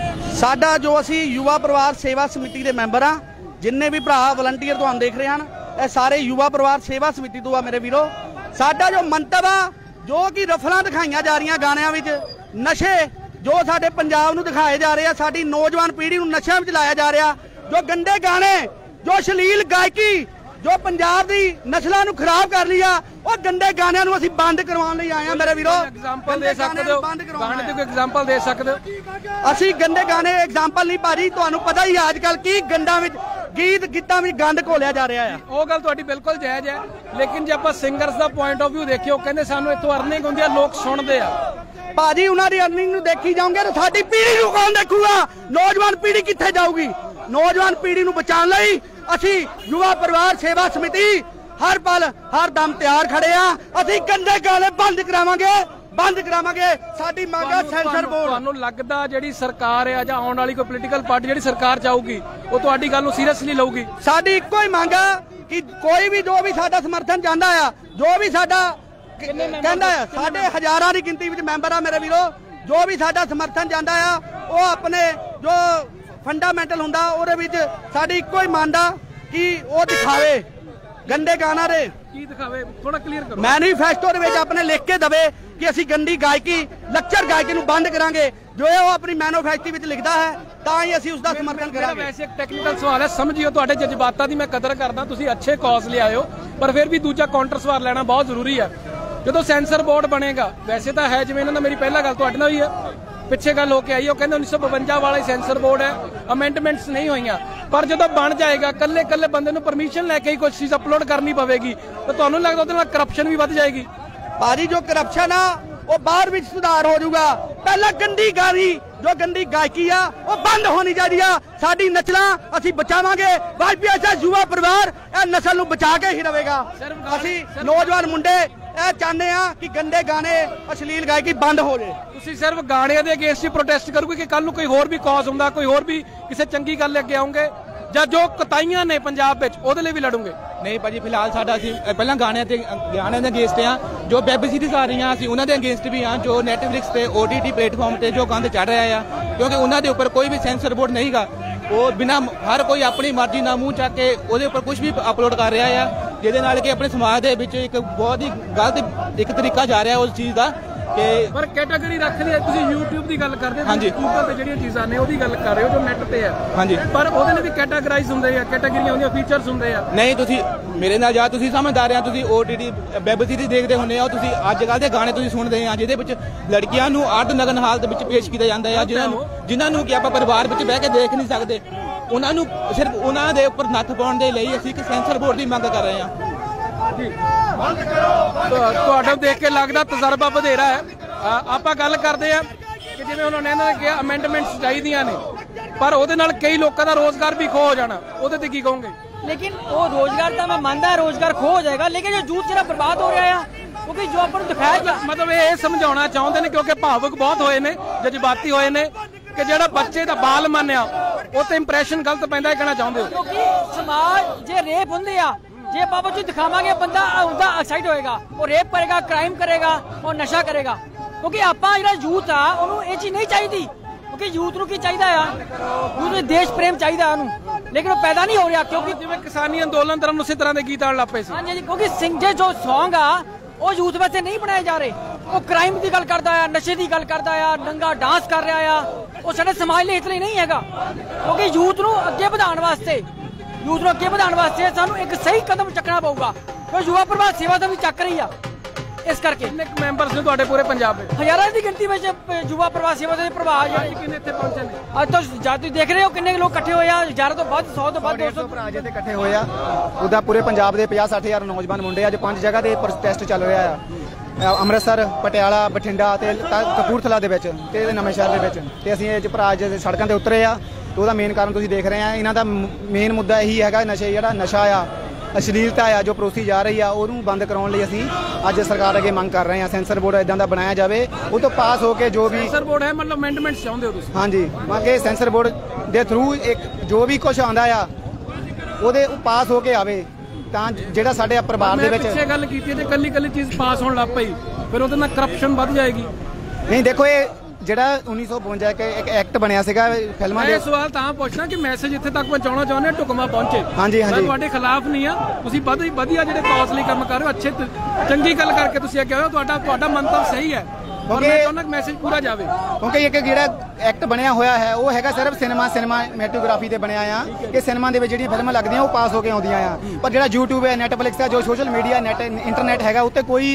ਸਾਡਾ ਜੋ ਅਸੀਂ ਯੁਵਾ ਪਰਿਵਾਰ ਸੇਵਾ ਸਮਿਤੀ ਦੇ ਮੈਂਬਰ ਆ, ਜਿੰਨੇ ਵੀ ਭਰਾ ਵਲੰਟੀਅਰ ਤੁਹਾਨੂੰ ਦੇਖ ਰਹੇ ਹਨ, ਇਹ ਸਾਰੇ ਯੁਵਾ ਪਰਿਵਾਰ ਸੇਵਾ ਸਮਿਤੀ ਤੋਂ ਆ ਮੇਰੇ ਵੀਰੋ। ਸਾਡਾ ਜੋ ਮੰਤਵ ਆ, ਜੋ ਕਿ ਰਫਲਾਂ ਦਿਖਾਈਆਂ ਜਾ ਰਹੀਆਂ ਗਾਣਿਆਂ ਵਿੱਚ, ਨਸ਼ੇ ਜੋ ਸਾਡੇ ਪੰਜਾਬ ਨੂੰ ਦਿਖਾਏ ਜਾ ਰਹੇ ਆ, ਸਾਡੀ ਨੌਜਵਾਨ ਪੀੜ੍ਹੀ ਨੂੰ ਨਸ਼ਿਆਂ ਵਿੱਚ ਲਾਇਆ ਜਾ ਰਿਹਾ, ਜੋ ਗੰਦੇ ਗਾਣੇ, ਜੋ ਅਸ਼ਲੀਲ ਗਾਇਕੀ, ਜੋ ਪੰਜਾਬ ਦੀ ਨਸਲਾਂ ਨੂੰ ਖਰਾਬ ਕਰ ਰਹੀ ਆ, ਉਹ ਗੰਦੇ ਗਾਣਿਆਂ ਨੂੰ ਅਸੀਂ ਬੰਦ ਕਰਵਾਉਣ ਲਈ ਆਏ ਆ ਮੇਰੇ ਵੀਰੋ। ਐਗਜ਼ਾਮਪਲ ਦੇ ਸਕਦੇ ਹੋ? ਗਾਣੇ ਦੀ ਕੋਈ ਐਗਜ਼ਾਮਪਲ ਦੇ ਸਕਦੇ ਹੋ? ਅਸੀਂ ਗੰਦੇ ਗਾਣੇ ਐਗਜ਼ਾਮਪਲ ਨਹੀਂ ਭਾਜੀ, ਤੁਹਾਨੂੰ ਪਤਾ ਹੀ ਅੱਜ ਕੱਲ ਕੀ ਗੰਡਾਂ ਵਿੱਚ ਗੀਤ ਗੀਤਾਂ ਵਿੱਚ ਗੰਦ ਘੋਲਿਆ ਜਾ ਰਿਹਾ ਆ। ਉਹ ਗੱਲ ਤੁਹਾਡੀ ਬਿਲਕੁਲ ਜਾਇਜ਼ ਹੈ, ਲੇਕਿਨ ਜੇ ਆਪਾਂ ਸਿੰਗਰਸ ਦਾ ਪੁਆਇੰਟ ਆਫ ਵਿਊ ਦੇਖੀਏ, ਉਹ ਕਹਿੰਦੇ ਸਾਨੂੰ ਇੱਥੋਂ ਅਰਨਿੰਗ ਹੁੰਦੀ ਆ, ਲੋਕ ਸੁਣਦੇ ਆ। ਭਾਜੀ ਉਹਨਾਂ ਦੀ ਅਰਨਿੰਗ ਨੂੰ ਦੇਖੀ ਜਾਓਗੇ ਤਾਂ ਸਾਡੀ ਪੀੜ੍ਹੀ ਨੂੰ ਕੌਣ ਦੇਖੂਗਾ? ਨੌਜਵਾਨ ਪੀੜ੍ਹੀ ਕਿੱਥੇ ਜਾਊਗੀ? ਨੌਜਵਾਨ ਪੀੜ੍ਹੀ ਨੂੰ ਬਚਾਉਣ ਲਈ ਅਸੀਂ ਯੁਵਾ ਪਰਿਵਾਰ ਸੇਵਾ ਸਮਿਤੀ ਹਰ ਪਲ ਹਰ ਦਮ ਤਿਆਰ ਖੜੇ ਆ। ਅਸੀਂ ਗੰਦੇ ਗਾਣੇ ਬੰਦ ਕਰਾਵਾਂਗੇ, ਬੰਦ ਕਰਾਵਾਂਗੇ। ਸਾਡੀ ਮੰਗ ਹੈ ਸੈਂਸਰ ਬੋਰਡ। ਤੁਹਾਨੂੰ ਲੱਗਦਾ ਜਿਹੜੀ ਸਰਕਾਰ ਹੈ ਜਾਂ ਆਉਣ ਵਾਲੀ ਕੋਈ ਪੋਲੀਟੀਕਲ ਪਾਰਟੀ ਜਿਹੜੀ ਸਰਕਾਰ ਚਾਹੂਗੀ ਉਹ ਤੁਹਾਡੀ ਗੱਲ ਨੂੰ ਸੀਰੀਅਸਲੀ ਲਊਗੀ? ਸਾਡੀ ਇੱਕੋ ਹੀ ਮੰਗ ਆ ਕਿ ਕੋਈ ਵੀ ਜੋ ਵੀ ਸਾਡਾ ਸਮਰਥਨ ਚਾਹੁੰਦਾ ਆ, ਜੋ ਵੀ ਸਾਡਾ ਕਹਿੰਦਾ ਆ, ਸਾਡੇ ਹਜ਼ਾਰਾਂ ਦੀ ਗਿਣਤੀ ਵਿੱਚ ਮੈਂਬਰ ਆ ਮੇਰੇ ਵੀਰੋ, ਜੋ ਵੀ ਸਾਡਾ ਸਮਰਥਨ ਚਾਹੁੰਦਾ ਆ ਉਹ ਆਪਣੇ ਜੋ ਫੰਡਾਮੈਂਟਲ ਹੁੰਦਾ ਉਹਦੇ ਵਿੱਚ ਸਾਡੀ ਇੱਕੋ ਹੀ ਮੰਗ ਆ ਕਿ ਉਹ ਦਿਖਾਵੇ ਗੰਦੇ ਗਾਣਾ ਦੇ। ਕੀ ਦਿਖਾਵੇ? ਥੋੜਾ ਕਲੀਅਰ ਕਰੋ। ਮੈਨੀਫੈਸਟੋ ਦੇ ਵਿੱਚ ਆਪਣੇ ਲਿਖ ਕੇ ਦਵੇ ਕਿ ਅਸੀਂ ਗੰਦੀ ਗਾਇਕੀ, ਲੱਚਰ ਗਾਇਕੀ ਨੂੰ ਬੰਦ ਕਰਾਂਗੇ। ਜੋ ਉਹ ਆਪਣੀ ਮੈਨੀਫੈਸਟੋ ਵਿੱਚ ਲਿਖਦਾ ਹੈ ਤਾਂ ਹੀ ਅਸੀਂ ਉਸ ਦਾ ਸਮਰਥਨ ਕਰਾਂਗੇ। ਵੈਸੇ ਇੱਕ ਟੈਕਨੀਕਲ ਸਵਾਲ ਹੈ, ਸਮਝਿਓ, ਤੁਹਾਡੇ ਜਜ਼ਬਾਤਾਂ ਦੀ ਮੈਂ ਕਦਰ ਕਰਦਾ, ਤੁਸੀਂ ਅੱਛੇ ਕੌਜ਼ ਲਈ ਆਏ ਹੋ, ਪਰ ਫਿਰ ਵੀ ਦੂਜਾ ਕਾਊਂਟਰ ਸਵਾਲ ਲੈਣਾ ਬਹੁਤ ਜ਼ਰੂਰੀ ਹੈ। ਜਦੋਂ ਸੈਂਸਰ ਬੋਰਡ ਬਣੇਗਾ, ਵੈਸੇ ਤਾਂ ਹੈ ਜਿਵੇਂ ਇਹਨਾਂ ਦਾ, ਮੇਰੀ ਪਹਿਲਾਂ ਗੱਲ ਤੁਹਾਡੇ ਨਾਲ ਹੋਈ ਹੈ, ਪਿੱਛੇ ਗੱਲ ਹੋ ਕੇ ਆਈ, ਉਹ ਕਹਿੰਦੇ ਉੱਨੀ ਸੌ ਬਵੰਜਾ ਵਾਲਾ ਹੀ ਸੈਂਸਰ ਬੋਰਡ ਹੈ, ਅਮੈਂਡਮੈਂਟਸ ਨਹੀਂ ਹੋਈਆਂ, ਪਰ ਜਦੋਂ ਬਣ ਜਾਏਗਾ ਕੱਲੇ ਕੱਲੇ ਬੰਦੇ ਨੂੰ ਪਰਮਿਸ਼ਨ ਲੈ ਕੇ ਹੀ ਕੋਈ ਚੀਜ਼ ਅਪਲੋਡ ਕਰਨੀ ਪਵੇਗੀ, ਤਾਂ ਤੁਹਾਨੂੰ ਲੱਗਦਾ ਉਹਦੇ ਨਾਲ ਕਰਪਸ਼ਨ ਵੀ ਵੱਧ ਜਾਏਗੀ? ਭਾਜੀ ਜੋ ਕਰਪਸ਼ਨ ਆ ਉਹ ਬਾਹਰ ਵਿੱਚ ਸੁਧਾਰ ਹੋ ਜਾਊਗਾ। ਪਹਿਲਾਂ ਗੰਦੀ ਗਾਣੀ, ਜੋ ਗੰਦੀ ਗਾਇਕੀ ਆ ਉਹ ਬੰਦ ਹੋਣੀ ਚਾਹੀਦੀ ਆ। ਸਾਡੀ ਨਸਲਾਂ ਅਸੀਂ ਬਚਾਵਾਂਗੇ। ਵਾਈਪੀਐਸ ਯੁਵਾ ਪਰਿਵਾਰ ਇਹ ਨਸਲ ਨੂੰ ਬਚਾ ਕੇ ਹੀ ਰਹੇਗਾ। ਅਸੀਂ ਨੌਜਵਾਨ ਮੁੰਡੇ ਇਹ ਚਾਹੁੰਦੇ ਆ ਕਿ ਗੰਦੇ ਗਾਣੇ, ਅਸ਼ਲੀਲ ਗਾਇਕੀ ਬੰਦ ਹੋ ਜਾਏ। ਤੁਸੀਂ ਸਿਰਫ ਗਾਣਿਆਂ ਦੇ ਅਗੇਂਸਟ ਹੀ ਪ੍ਰੋਟੈਸਟ ਕਰੋਗੇ ਕਿ ਕੱਲ ਨੂੰ ਕੋਈ ਹੋਰ ਵੀ ਕਾਜ਼ ਹੁੰਦਾ, ਕੋਈ ਹੋਰ ਵੀ ਕਿਸੇ ਚੰਗੀ ਗੱਲ ਲੈ ਕੇ ਆਉਂਗੇ, ਜਾਂ ਜੋ ਕਤਾਈਆਂ ਨੇ ਪੰਜਾਬ ਵਿੱਚ ਉਹਦੇ ਲਈ ਵੀ ਲੜੋਗੇ? ਨਹੀਂ ਭਾਜੀ, ਫਿਲਹਾਲ ਸਾਡਾ ਅਸੀਂ ਪਹਿਲਾਂ ਗਾਣਿਆਂ ਤੇ ਗਾਣਿਆਂ ਦੇ ਅਗੇਂਸਟ ਆ। ਜੋ ਵੈਬ ਸੀਰੀਜ਼ ਆ ਰਹੀਆਂ ਅਸੀਂ ਉਹਨਾਂ ਦੇ ਅਗੇਂਸਟ ਵੀ ਆ। ਜੋ ਨੈਟਫਲਿਕਸ ਤੇ ਓਟੀਟੀ ਪਲੇਟਫਾਰਮ ਤੇ ਜੋ ਗੰਦ ਚੜ ਰਿਹਾ ਆ, ਕਿਉਂਕਿ ਉਹਨਾਂ ਦੇ ਉੱਪਰ ਕੋਈ ਵੀ ਸੈਂਸਰ ਬੋਰਡ ਨਹੀਂਗਾ। ਉਹ ਬਿਨਾਂ ਹਰ ਕੋਈ ਆਪਣੀ ਮਰਜ਼ੀ ਨਾਲ ਮੂੰਹ ਚੱਕ ਕੇ ਉਹਦੇ ਉੱਪਰ ਕੁਝ ਵੀ ਅਪਲੋਡ ਕਰ ਰਿਹਾ ਆ, ਜਿਹਦੇ ਨਾਲ ਕਿ ਆਪਣੇ ਸਮਾਜ ਦੇ ਵਿੱਚ ਇੱਕ ਬਹੁਤ ਹੀ ਗਲਤ ਇੱਕ ਤਰੀਕਾ ਜਾ ਰਿਹਾ ਉਸ ਚੀਜ਼ ਦਾ। ਕਿ ਪਰ ਕੈਟਾਗਰੀ ਰੱਖ ਲਈ ਤੁਸੀਂ YouTube ਦੀ ਗੱਲ ਕਰਦੇ ਹੋ ਹਾਂਜੀ। Google ਤੇ ਜਿਹੜੀਆਂ ਚੀਜ਼ਾਂ ਨੇ ਉਹਦੀ ਗੱਲ ਕਰ ਰਹੇ ਹੋ ਜੋ ਨੈਟ ਤੇ ਹੈ ਹਾਂਜੀ ਪਰ ਉਹਦੇ ਲਈ ਵੀ ਕੈਟਾਗਰਾਈਜ਼ ਹੁੰਦੇ ਆ ਕੈਟਾਗਰੀਆਂ ਹੁੰਦੀਆਂ ਫੀਚਰਸ ਹੁੰਦੇ ਆ ਨਹੀਂ ਤੁਸੀਂ ਮੇਰੇ ਨਾਲ ਜਾ ਤੁਸੀਂ ਸਮਝਦਾਰ ਆ ਤੁਸੀਂ ਓਟੀਟੀ ਵੈਬ ਸੀਰੀਜ਼ ਦੇਖਦੇ ਹੁੰਦੇ ਆ ਤੁਸੀਂ ਅੱਜ ਕੱਲ੍ਹ ਦੇ ਗਾਣੇ ਤੁਸੀਂ ਸੁਣਦੇ ਆ ਜਿਹਦੇ ਵਿੱਚ ਲੜਕੀਆਂ ਨੂੰ ਅੱਡ ਨਗਨ ਹਾਲਤ ਵਿੱਚ ਪੇਸ਼ ਕੀਤਾ ਜਾਂਦਾ ਆ ਜਿਨ੍ਹਾਂ ਨੂੰ ਜਿਨ੍ਹਾਂ ਨੂੰ ਕਿ ਆਪਾਂ ਪਰਿਵਾਰ ਵਿੱਚ ਬਹਿ ਕੇ ਦੇਖ ਨਹੀਂ ਸਕਦੇ ਉਹਨਾਂ ਨੂੰ ਸਿਰਫ ਉਹਨਾਂ ਦੇ ਉੱਪਰ ਨੱਥ ਪਾਉਣ ਦੇ ਲਈ ਅਸੀਂ ਇੱਕ ਸੈਂਸਰ ਬੋਰਡ ਦੀ ਮੰਗ ਕਰ ਰਹੇ ਹਾਂ ਤੁਹਾਡਾ ਦੇਖ ਕੇ ਲੱਗਦਾ ਤਜਰਬਾ ਵਧੇਰਾ ਹੈ ਆਪਾਂ ਗੱਲ ਕਰਦੇ ਆ ਕਿ ਜਿਵੇਂ ਉਹਨਾਂ ਨੇ ਇਹਨਾਂ ਨੇ ਕਿਹਾ ਅਮੈਂਡਮੈਂਟਸ ਚਾਹੀਦੀਆਂ ਨੇ ਪਰ ਉਹਦੇ ਨਾਲ ਕਈ ਲੋਕਾਂ ਦਾ ਰੋਜ਼ਗਾਰ ਵੀ ਖੋ ਹੋ ਜਾਣਾ ਉਹਦੇ ਤੇ ਕੀ ਕਹੋਗੇ लेकिन वो रोजगार तो मैं मानता है रोजगार खो हो जाएगा लेकिन जो यूथ जरा बर्बाद हो रहा है क्योंकि जो अपन दिखाया जा मतलब ये समझाना चाहते हैं क्योंकि भावुक बहुत होए ने जज्बाती होए ने कि जेड़ा बच्चे दा बाल मानिया वो तो इंप्रैशन गलत पैंदा कहना चाहते हो क्योंकि समाज जे रेप होंदे आ जे बाबा जी दिखावांगे बंदा उनका एक्साइट होएगा वो रेप करेगा क्राइम करेगा और नशा करेगा क्योंकि आपां जेड़ा यूथ आ ओनू ये चीज नहीं चाहिए क्योंकि यूथ ਨੂੰ ਕੀ ਚਾਹੀਦਾ ਆ यूथ ਨੂੰ ਦੇਸ਼ ਪ੍ਰੇਮ ਚਾਹੀਦਾ ਉਹਨੂੰ ਲੇਕਿਨ ਉਹ ਪੈਦਾ ਨਹੀਂ ਹੋ ਰਿਹਾ ਕਿਉਂਕਿ ਜਿਵੇਂ ਕਿਸਾਨੀ ਅੰਦੋਲਨ ਦੌਰਾਨ ਉਸੇ ਤਰ੍ਹਾਂ ਦੇ ਗੀਤ ਆਉਣ ਲੱਗ ਪਏ ਸੀ ਹਾਂਜੀ ਕਿਉਂਕਿ ਸਿੰਗੇ ਜੋ ਸੌਂਗ ਆ ਉਹ ਯੂਥ ਵਾਸਤੇ ਨਹੀਂ ਬਣਾਏ ਜਾ ਰਹੇ ਉਹ ਕ੍ਰਾਈਮ ਦੀ ਗੱਲ ਕਰਦਾ ਆ ਨਸ਼ੇ ਦੀ ਗੱਲ ਕਰਦਾ ਆ ਨੰਗਾ ਡਾਂਸ ਕਰ ਰਿਹਾ ਆ ਉਹ ਸਾਡੇ ਸਮਾਜ ਲਈ ਇਸ ਲਈ ਨਹੀਂ ਹੈਗਾ ਕਿਉਂਕਿ ਯੂਥ ਨੂੰ ਅੱਗੇ ਵਧਾਉਣ ਵਾਸਤੇ ਯੂਥ ਨੂੰ ਅੱਗੇ ਵਧਾਉਣ ਵਾਸਤੇ ਸਾਨੂੰ ਇੱਕ ਸਹੀ ਕਦਮ ਚੱਕਣਾ ਪਊਗਾ ਕਿਉਂਕਿ ਯੁਵਾ ਪ੍ਰਭਾਤ ਸੇਵਾ ਤਾਂ ਵੀ ਚੱਕ ਰਹੀ ਆ ਇਸ ਕਰਕੇ ਕਿੰਨੇ ਮੈਂਬਰਸ ਨੇ ਤੁਹਾਡੇ ਪੂਰੇ ਪੰਜਾਬ ਵਿੱਚ ਹਜ਼ਾਰਾਂ ਦੀ ਗਿਣਤੀ ਵਿੱਚ ਯੁਵਾ ਪ੍ਰਭਾਤ ਸੇਵਾ ਦੇ ਪ੍ਰਭਾਵ ਜਿਹੜੇ ਕਿੰਨੇ ਇੱਥੇ ਪਹੁੰਚੇ ਨੇ ਅੱਜ ਤੋਂ ਜਦ ਤੁਸੀਂ ਦੇਖ ਰਹੇ ਹੋ ਕਿੰਨੇ ਲੋਕ ਇਕੱਠੇ ਹੋਏ ਆ ਹਜ਼ਾਰਾਂ ਤੋਂ ਵੱਧ ਸੌ ਤੋਂ ਵੱਧ ਦੋ ਸੌ ਭਰਾ ਜੇ ਤੇ ਇਕੱਠੇ ਹੋਏ ਆ ਉਹਦਾ ਪੂਰੇ ਪੰਜਾਬ ਦੇ ਪੰਜਾਹ ਸੱਠ ਹਜ਼ਾਰ ਨੌਜਵਾਨ ਮੁੰਡੇ ਅੱਜ ਪੰਜ ਜਗ੍ਹਾ ਤੇ ਪ੍ਰੋਟੈਸਟ ਚੱਲ ਰਿਹਾ ਆ ਅੰਮ੍ਰਿਤਸਰ ਪਟਿਆਲਾ ਬਠਿੰਡਾ ਤੇ ਕਪੂਰਥਲਾ ਦੇ ਵਿੱਚ ਤੇ ਨਵੇਂ ਸ਼ਹਿਰ ਦੇ ਵਿੱਚ ਤੇ ਅਸੀਂ ਇਹ ਭਰਾ ਅੱਜ ਸੜਕਾਂ ਤੇ ਉਤਰੇ ਆ ਉਹਦਾ ਮੇਨ ਕਾਰਨ ਤੁਸੀਂ ਦੇਖ ਰਹੇ ਆ ਇਹਨਾਂ ਦਾ ਮੇਨ ਮੁੱਦਾ ਇਹੀ ਹੈਗਾ ਨਸ਼ੇ ਜਿਹੜਾ ਨਸ਼ਾ ਆ ਅਸ਼ਲੀਲਤਾ ਆ ਜੋ ਪਰੋਸੀ ਜਾ ਰਹੀ ਆ ਉਹਨੂੰ ਬੰਦ ਕਰਾਉਣ ਲਈ ਅਸੀਂ ਅੱਜ ਸਰਕਾਰ ਅੱਗੇ ਮੰਗ ਕਰ ਰਹੇ ਹਾਂ ਸੈਂਸਰ ਬੋਰਡ ਇਦਾਂ ਦਾ ਬਣਾਇਆ ਜਾਵੇ ਉਹ ਤੋਂ ਪਾਸ ਹੋ ਕੇ ਜੋ ਵੀ ਸੈਂਸਰ ਬੋਰਡ ਹੈ ਮਤਲਬ ਅਮੈਂਡਮੈਂਟਸ ਚਾਹੁੰਦੇ ਹੋ ਤੁਸੀਂ ਹਾਂਜੀ ਮੰਗੇ ਸੈਂਸਰ ਬੋਰਡ ਦੇ ਥਰੂ ਇੱਕ ਜੋ ਵੀ ਕੁਝ ਆਉਂਦਾ ਆ ਉਹਦੇ ਉਹ ਪਾਸ ਹੋ ਕੇ ਆਵੇ ਤਾਂ ਜਿਹੜਾ ਸਾਡੇ ਪਰਿਵਾਰ ਦੇ ਵਿੱਚ ਪਿੱਛੇ ਗੱਲ ਕੀਤੀ ਤੇ ਕੱਲੀ ਕੱਲੀ ਚੀਜ਼ ਪਾਸ ਹੋਣ ਲੱਗ ਪਈ ਫਿਰ ਉਹਦੇ ਨਾਲ ਕਰਪਸ਼ਨ ਵੱਧ ਜਾਏਗੀ ਨਹੀਂ ਦੇਖੋ ਇਹ ਜਿਹੜਾ ਉੱਨੀ ਸੌ ਬਵੰਜਾ ਇੱਕ ਇੱਕ ਐਕਟ ਬਣਿਆ ਸੀਗਾ ਫਿਲਮਾਂ ਦੇ ਇਹ ਸਵਾਲ ਤਾਂ ਪੁੱਛਣਾ ਕਿ ਮੈਸੇਜ ਇੱਥੇ ਤੱਕ ਪਹੁੰਚਾਉਣਾ ਚਾਹੁੰਦੇ ਆ ਢੁਕਮਾ ਪਹੁੰਚੇ ਹਾਂਜੀ ਹਾਂਜੀ ਮੈਂ ਤੁਹਾਡੇ ਖਿਲਾਫ ਨਹੀਂ ਆ ਤੁਸੀਂ ਵਧੀਆ ਵਧੀਆ ਜਿਹੜੇ ਕਾਜ਼ ਲਈ ਕੰਮ ਕਰ ਰਹੇ ਹੋ ਅੱਛੇ ਚੰਗੀ ਗੱਲ ਕਰਕੇ ਤੁਸੀਂ ਇਹ ਕਹੋ ਤੁਹਾਡਾ ਤੁਹਾਡਾ ਮੰਤਵ ਸਹੀ ਹੈ ਕਿਉਂਕਿ ਉਹਨਾਂ ਦਾ ਮੈਸੇਜ ਪੂਰਾ ਜਾਵੇ ਕਿਉਂਕਿ ਇੱਕ ਜਿਹੜਾ ਐਕਟ ਬਣਿਆ ਹੋਇਆ ਹੈ ਉਹ ਹੈਗਾ ਸਿਰਫ ਸਿਨੇਮਾ ਸਿਨੇਮਾਟੋਗ੍ਰਾਫੀ ਤੇ ਬਣਿਆ ਆ ਕਿ ਸਿਨੇਮਾ ਦੇ ਵਿੱਚ ਜਿਹੜੀਆਂ ਫਿਲਮਾਂ ਲੱਗਦੀਆਂ ਉਹ ਪਾਸ ਹੋ ਕੇ ਆਉਂਦੀਆਂ ਆ ਪਰ ਜਿਹੜਾ YouTube ਹੈ ਨੈਟਫਲਿਕਸ ਹੈ ਜੋ ਸੋਸ਼ਲ ਮੀਡੀਆ ਨੈਟ ਇੰਟਰਨੈਟ ਹੈਗਾ ਉੱਤੇ ਕੋਈ